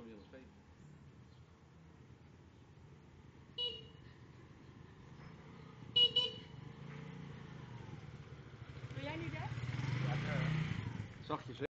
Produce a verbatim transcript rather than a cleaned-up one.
weer eens weten. Wil jij nu weg? Zachtjes, hè?